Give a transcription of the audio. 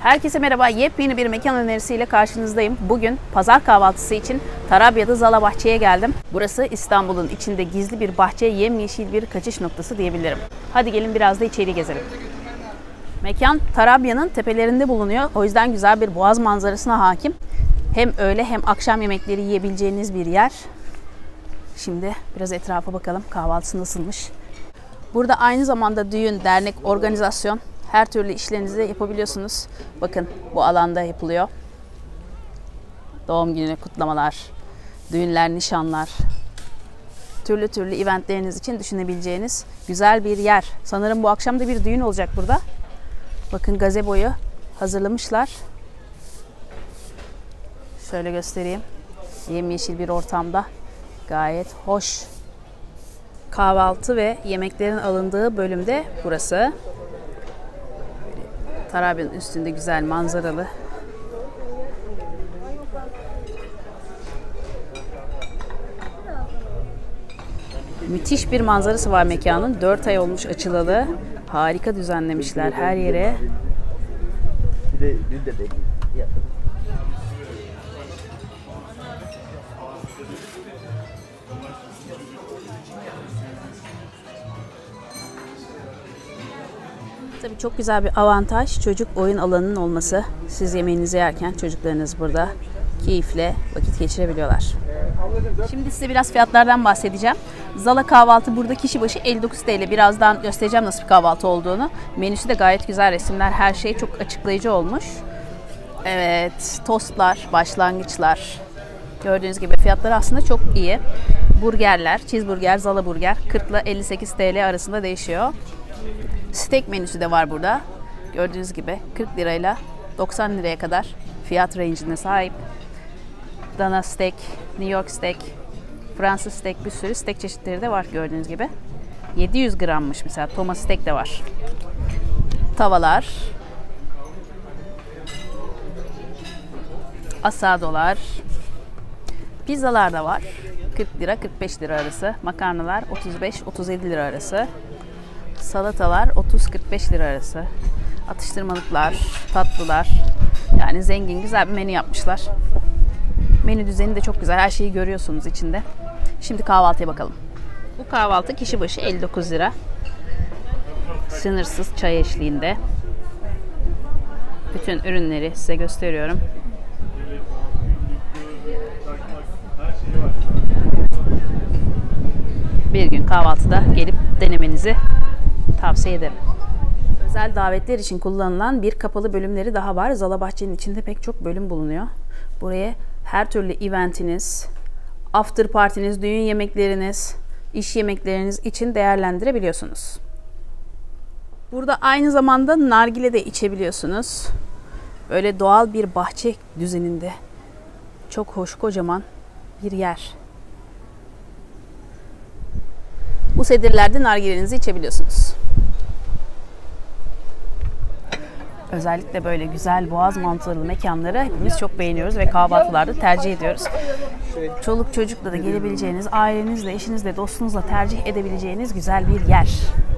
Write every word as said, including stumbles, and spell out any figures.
Herkese merhaba. Yepyeni bir mekan önerisiyle karşınızdayım. Bugün pazar kahvaltısı için Tarabya'da Zala Bahçe'ye geldim. Burası İstanbul'un içinde gizli bir bahçe, yemyeşil bir kaçış noktası diyebilirim. Hadi gelin biraz da içeri gezelim. Mekan Tarabya'nın tepelerinde bulunuyor. O yüzden güzel bir boğaz manzarasına hakim. Hem öğle hem akşam yemekleri yiyebileceğiniz bir yer. Şimdi biraz etrafa bakalım. Kahvaltısı nasılmış? Burada aynı zamanda düğün, dernek, organizasyon, her türlü işlerinizi yapabiliyorsunuz. Bakın bu alanda yapılıyor. Doğum günü kutlamalar, düğünler, nişanlar, türlü türlü eventleriniz için düşünebileceğiniz güzel bir yer. Sanırım bu akşam da bir düğün olacak burada. Bakın gazeboyu hazırlamışlar. Şöyle göstereyim. Yemyeşil bir ortamda. Gayet hoş. Kahvaltı ve yemeklerin alındığı bölümde burası. Tarabya'nın üstünde güzel manzaralı. Müthiş bir manzarası var mekanın. dört ay olmuş açılalı. Harika düzenlemişler her yere. Tabii çok güzel bir avantaj çocuk oyun alanının olması. Siz yemeğinizi yerken çocuklarınız burada keyifle vakit geçirebiliyorlar. Şimdi size biraz fiyatlardan bahsedeceğim. Zala kahvaltı burada kişi başı elli dokuz TL. Birazdan göstereceğim nasıl bir kahvaltı olduğunu. Menüsü de gayet güzel, resimler, her şey çok açıklayıcı olmuş. Evet, tostlar, başlangıçlar. Gördüğünüz gibi fiyatları aslında çok iyi. Burgerler, cheeseburger, Zala burger kırk ile elli sekiz TL arasında değişiyor. Steak menüsü de var burada. Gördüğünüz gibi kırk lirayla doksan liraya kadar fiyat range'ine sahip. Dana steak, New York steak, Fransız steak, bir sürü steak çeşitleri de var gördüğünüz gibi. yedi yüz grammış mesela. Thomas steak de var. Tavalar. Asadolar. Pizzalar da var. kırk lira kırk beş lira arası. Makarnalar otuz beş otuz yedi lira arası. Salatalar otuz kırk beş lira arası. Atıştırmalıklar, tatlılar. Yani zengin, güzel bir menü yapmışlar. Menü düzeni de çok güzel. Her şeyi görüyorsunuz içinde. Şimdi kahvaltıya bakalım. Bu kahvaltı kişi başı elli dokuz lira. Sınırsız çay eşliğinde. Bütün ürünleri size gösteriyorum. Bir gün kahvaltıda gelip denemenizi tavsiye ederim. Özel davetler için kullanılan bir kapalı bölümleri daha var. Zala Bahçe'nin içinde pek çok bölüm bulunuyor. Buraya her türlü eventiniz, after partiniz, düğün yemekleriniz, iş yemekleriniz için değerlendirebiliyorsunuz. Burada aynı zamanda nargile de içebiliyorsunuz. Böyle doğal bir bahçe düzeninde. Çok hoş, kocaman bir yer. Bu sedirlerde nargilenizi içebiliyorsunuz. Özellikle böyle güzel boğaz manzaralı mekanları hepimiz çok beğeniyoruz ve kahvaltılarda tercih ediyoruz. Çoluk çocukla da gelebileceğiniz, ailenizle, eşinizle, dostunuzla tercih edebileceğiniz güzel bir yer.